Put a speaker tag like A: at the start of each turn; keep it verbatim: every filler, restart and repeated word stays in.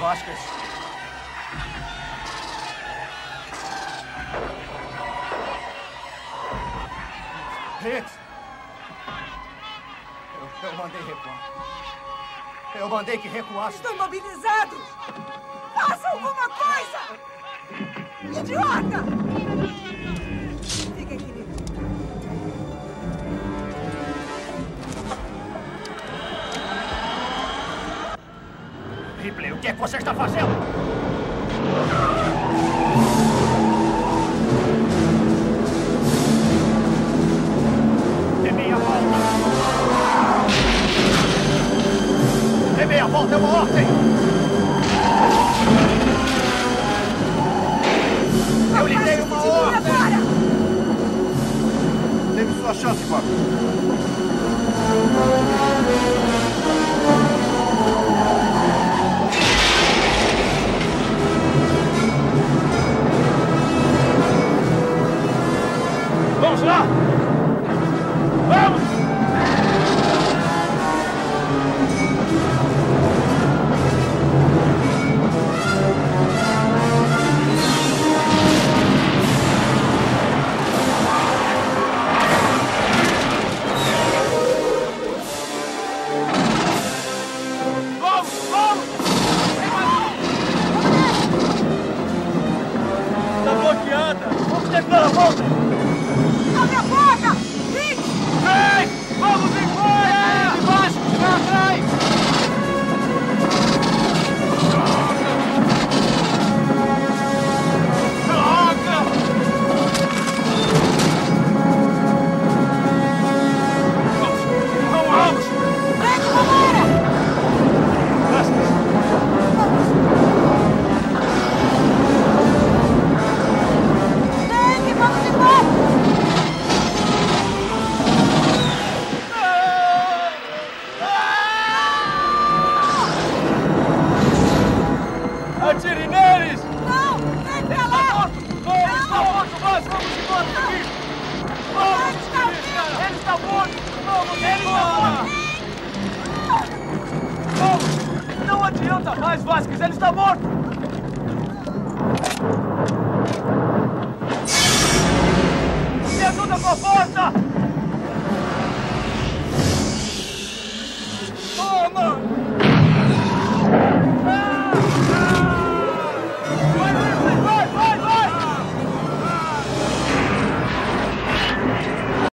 A: Vasquez. Hicks! Eu, eu mandei recuar. Eu mandei que recuasse.
B: Estão mobilizados! Faça alguma coisa! Idiota! Fiquem, querido.
A: Ripley, o que é que você está fazendo? É meia volta! É meia volta, é uma ordem! Eu lhe dei uma ordem!
C: Teve sua chance, Bob.
A: Vamos lá! Vamos! Vamos! Vamos! Está bloqueada! Vamos terminar a volta!
B: Abre a porta! Hicks!
A: Vem! Vamos embora! Embaixo! Pra trás! Droga! Vamos! Vamos!
B: Frank, vambora! Frank, vamos embora!
A: Atire neles!
B: Não! Vem pra lá!
A: Não, ele está morto! Vamos, vamos embora daqui! Vamos! Ele está morto! Vamos, ele está morto! Vamos! Não adianta mais, Vasquez! Ele está morto! Me ajuda com a porta!